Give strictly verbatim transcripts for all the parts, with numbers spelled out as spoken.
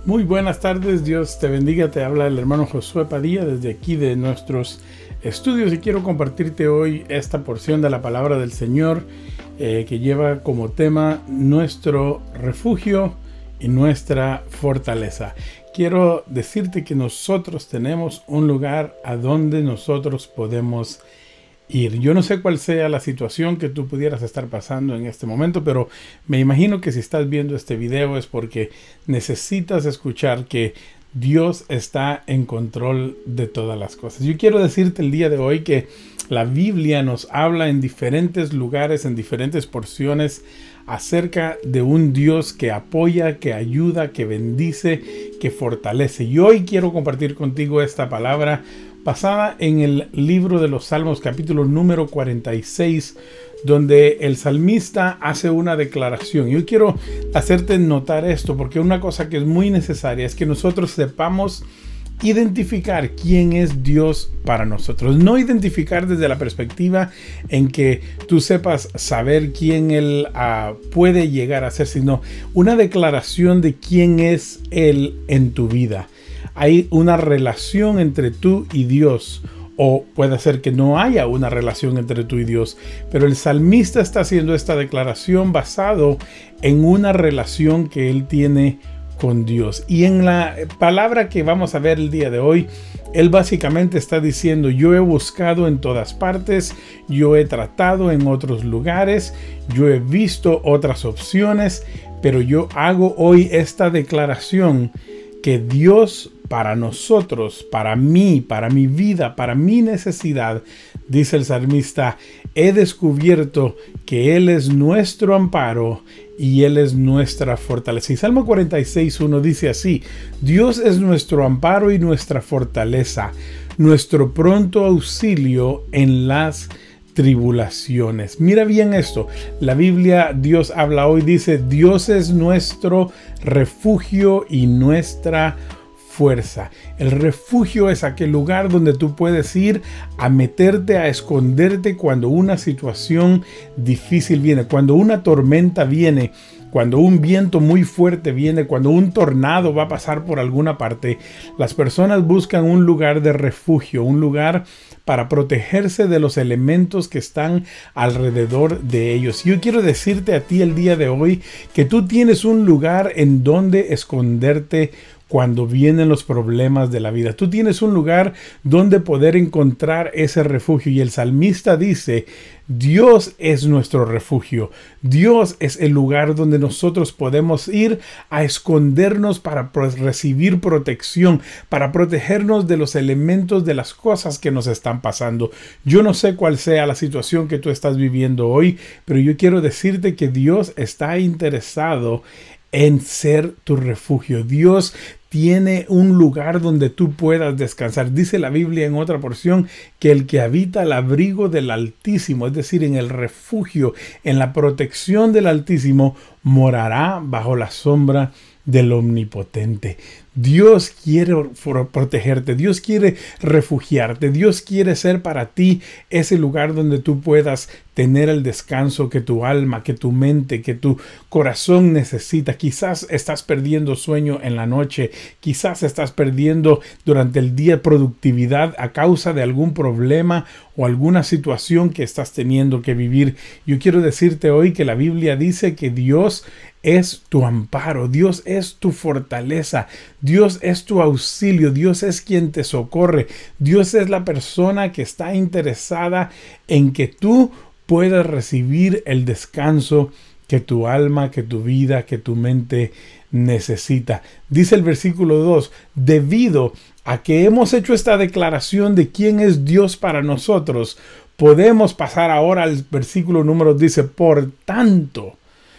Muy buenas tardes, Dios te bendiga, te habla el hermano Josué Padilla desde aquí de nuestros estudios y quiero compartirte hoy esta porción de la palabra del Señor eh, que lleva como tema nuestro refugio y nuestra fortaleza. Quiero decirte que nosotros tenemos un lugar a donde nosotros podemos ir. Yo no sé cuál sea la situación que tú pudieras estar pasando en este momento, pero me imagino que si estás viendo este video es porque necesitas escuchar que Dios está en control de todas las cosas. Yo quiero decirte el día de hoy que la Biblia nos habla en diferentes lugares, en diferentes porciones, acerca de un Dios que apoya, que ayuda, que bendice, que fortalece. Y hoy quiero compartir contigo esta palabra basada en el libro de los Salmos, capítulo número cuarenta y seis, donde el salmista hace una declaración. Yo quiero hacerte notar esto porque una cosa que es muy necesaria es que nosotros sepamos identificar quién es Dios para nosotros. No identificar desde la perspectiva en que tú sepas saber quién Él uh, puede llegar a ser, sino una declaración de quién es Él en tu vida. Hay una relación entre tú y Dios, o puede ser que no haya una relación entre tú y Dios, pero el salmista está haciendo esta declaración basado en una relación que él tiene con Dios. Y en la palabra que vamos a ver el día de hoy, él básicamente está diciendo: yo he buscado en todas partes, yo he tratado en otros lugares, yo he visto otras opciones, pero yo hago hoy esta declaración que Dios para nosotros, para mí, para mi vida, para mi necesidad, dice el salmista, he descubierto que Él es nuestro amparo y Él es nuestra fortaleza. Y Salmo cuarenta y seis, uno dice así: Dios es nuestro amparo y nuestra fortaleza, nuestro pronto auxilio en las tribulaciones. Mira bien esto, la Biblia, Dios habla hoy, dice: Dios es nuestro refugio y nuestra fuerza. El refugio es aquel lugar donde tú puedes ir a meterte, a esconderte cuando una situación difícil viene, cuando una tormenta viene, cuando un viento muy fuerte viene, cuando un tornado va a pasar por alguna parte. Las personas buscan un lugar de refugio, un lugar para protegerse de los elementos que están alrededor de ellos. Yo quiero decirte a ti el día de hoy que tú tienes un lugar en donde esconderte cuando vienen los problemas de la vida. Tú tienes un lugar donde poder encontrar ese refugio. Y el salmista dice: Dios es nuestro refugio. Dios es el lugar donde nosotros podemos ir a escondernos para pues, recibir protección, para protegernos de los elementos de las cosas que nos están pasando. Yo no sé cuál sea la situación que tú estás viviendo hoy, pero yo quiero decirte que Dios está interesado en ser tu refugio. Dios tiene un lugar donde tú puedas descansar. Dice la Biblia en otra porción que el que habita al abrigo del Altísimo, es decir, en el refugio, en la protección del Altísimo, morará bajo la sombra del Omnipotente. Dios quiere protegerte, Dios quiere refugiarte, Dios quiere ser para ti ese lugar donde tú puedas tener el descanso que tu alma, que tu mente, que tu corazón necesita. Quizás estás perdiendo sueño en la noche, quizás estás perdiendo durante el día productividad a causa de algún problema o alguna situación que estás teniendo que vivir. Yo quiero decirte hoy que la Biblia dice que Dios es tu amparo, Dios es tu fortaleza, Dios es tu auxilio, Dios es quien te socorre, Dios es la persona que está interesada en que tú puedas recibir el descanso que tu alma, que tu vida, que tu mente necesita. Dice el versículo dos, debido a que hemos hecho esta declaración de quién es Dios para nosotros, podemos pasar ahora al versículo número, dice, por tanto,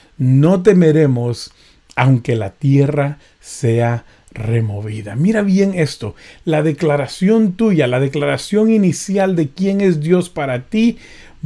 no temeremos aunque la tierra sea removida. Mira bien esto, la declaración tuya, la declaración inicial de quién es Dios para ti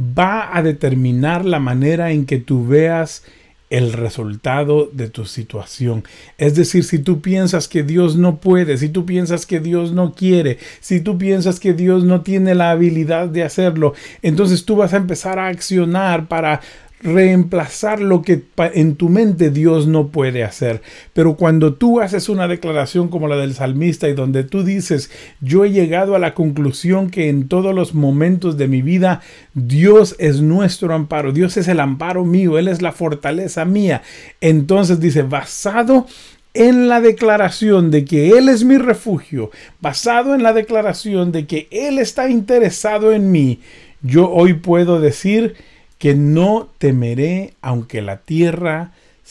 va a determinar la manera en que tú veas el resultado de tu situación. Es decir, si tú piensas que Dios no puede, si tú piensas que Dios no quiere, si tú piensas que Dios no tiene la habilidad de hacerlo, entonces tú vas a empezar a accionar para reemplazar lo que en tu mente Dios no puede hacer. Pero cuando tú haces una declaración como la del salmista y donde tú dices, yo he llegado a la conclusión que en todos los momentos de mi vida Dios es nuestro amparo, Dios es el amparo mío, Él es la fortaleza mía. Entonces dice, basado en la declaración de que Él es mi refugio, basado en la declaración de que Él está interesado en mí, yo hoy puedo decir que no temeré aunque la tierra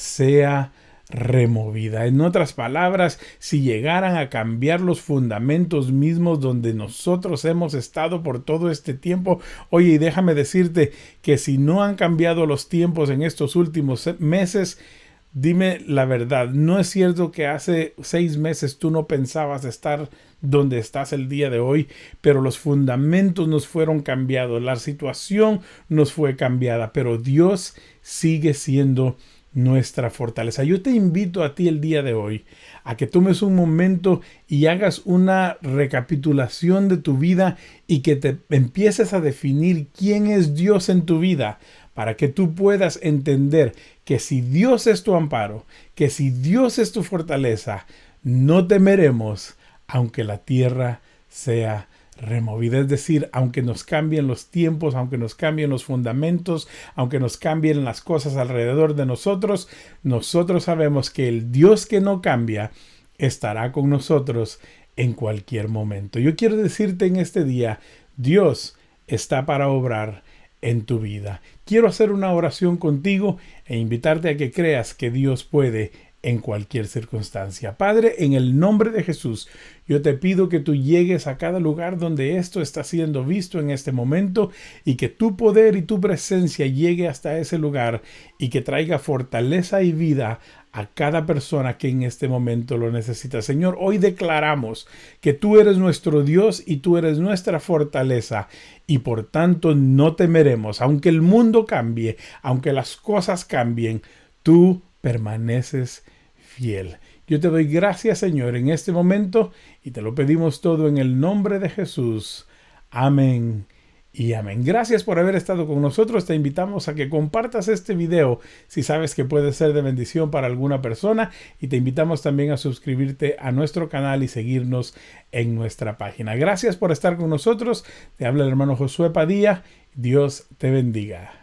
sea removida. En otras palabras, si llegaran a cambiar los fundamentos mismos donde nosotros hemos estado por todo este tiempo, oye, y déjame decirte que si no han cambiado los tiempos en estos últimos meses, dime la verdad, ¿no es cierto que hace seis meses tú no pensabas estar donde estás el día de hoy? Pero los fundamentos nos fueron cambiados, la situación nos fue cambiada, pero Dios sigue siendo nuestra fortaleza. Yo te invito a ti el día de hoy a que tomes un momento y hagas una recapitulación de tu vida y que te empieces a definir quién es Dios en tu vida, para que tú puedas entender que si Dios es tu amparo, que si Dios es tu fortaleza, no temeremos aunque la tierra sea removida. Es decir, aunque nos cambien los tiempos, aunque nos cambien los fundamentos, aunque nos cambien las cosas alrededor de nosotros, nosotros sabemos que el Dios que no cambia estará con nosotros en cualquier momento. Yo quiero decirte en este día, Dios está para obrar en tu vida. Quiero hacer una oración contigo e invitarte a que creas que Dios puede en cualquier circunstancia. Padre, en el nombre de Jesús, yo te pido que tú llegues a cada lugar donde esto está siendo visto en este momento y que tu poder y tu presencia llegue hasta ese lugar y que traiga fortaleza y vida a cada persona que en este momento lo necesita. Señor, hoy declaramos que tú eres nuestro Dios y tú eres nuestra fortaleza y por tanto no temeremos. Aunque el mundo cambie, aunque las cosas cambien, tú permaneces fiel. Yo te doy gracias, Señor, en este momento y te lo pedimos todo en el nombre de Jesús. Amén y amén. Gracias por haber estado con nosotros. Te invitamos a que compartas este video si sabes que puede ser de bendición para alguna persona y te invitamos también a suscribirte a nuestro canal y seguirnos en nuestra página. Gracias por estar con nosotros. Te habla el hermano Josué Padilla. Dios te bendiga.